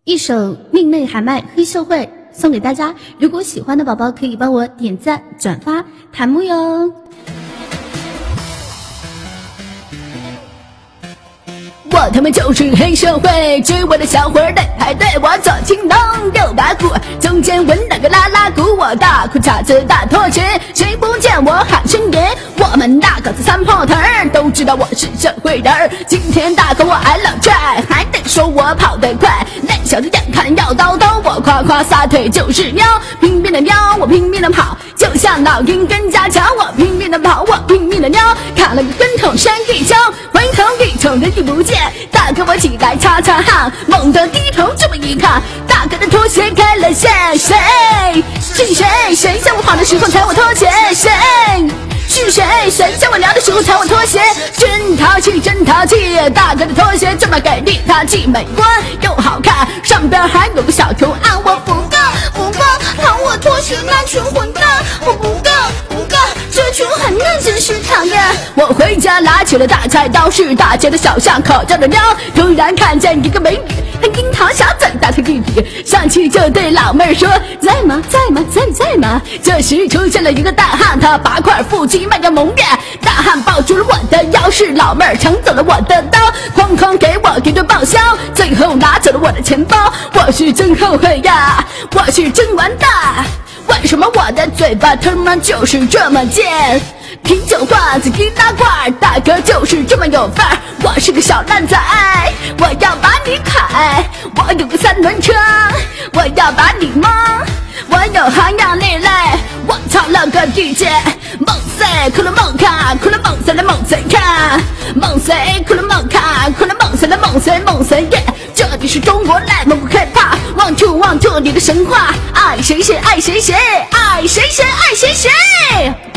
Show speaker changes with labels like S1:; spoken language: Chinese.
S1: 一首命妹喊麦黑社会送给大家，如果喜欢的宝宝可以帮我点赞转发弹幕哟。我他妈就是黑社会，追我的小伙儿得排队，我左青龙右白虎，中间纹了个拉拉鼓，我大裤衩子大拖鞋，谁不见我喊声爷，我们大个子三炮头都知道我是社会人，今天大哥我挨了踹，还得说我跑得快，那小子眼看要叨叨，我夸夸撒腿就是喵，拼命的喵，我拼命的跑，就像老鹰跟家强，我拼命的跑，我拼命的喵，卡了个跟头山一跤，回头一瞅人已不见，大哥我起来擦擦汗，猛地低头这么一看，大哥的拖鞋开了线，谁是谁？谁叫我跑的时候踩我拖鞋？谁是谁？谁叫我聊的时候踩我拖鞋？真淘气真淘气，大哥的拖鞋这么给力，它既美观又好看，上边还有个小图案，我不干，跑我拖鞋那群混蛋，我不干，这群混蛋真是讨厌。我回家拿起了大菜刀，是大街的小巷口叫着撩，突然看见一个美女，她樱桃小嘴大腿弟弟，上去就对老妹儿说在吗？在吗？这时出现了一个大汉，他8块腹肌迈着蒙面，大汉抱住了我的腰，是老妹儿抢走了我的刀，哐哐给我一顿报销，最后拿走了我的钱包，我是真后悔呀，我是真完蛋，为什么我的嘴巴他妈就是这么贱？啤酒罐子易拉罐，大哥就是这么有范儿，我是个小烂仔，我要把你砍，我有个3轮车，我要把你蒙，我有行样另类，我操了个地界，猛塞哭了猛看，哭了猛塞了猛塞看，猛塞哭了猛看，哭了猛塞了猛塞耶，这里是中国来，我不害怕，1 2 1 2你的神话，爱谁谁爱谁谁，爱谁谁爱谁谁。